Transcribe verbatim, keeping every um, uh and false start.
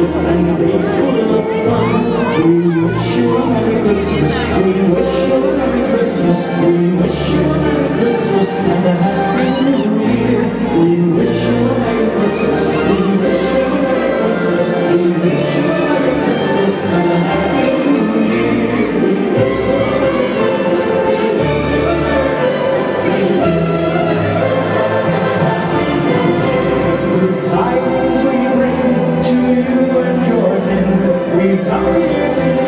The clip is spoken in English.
and days full of fun. We wish you a Merry Christmas, we wish you a Merry Christmas, we wish you a Merry Christmas and a Happy New Year. We wish you a Merry Christmas, we wish you a Merry Christmas, we wish you a Merry Christmas and a Happy New Year. We wish you a Merry Christmas, we wish you a Merry Christmas, we wish you a Merry Christmas and a Happy New Year. Good tidings we bring to you and your kin. We've come here to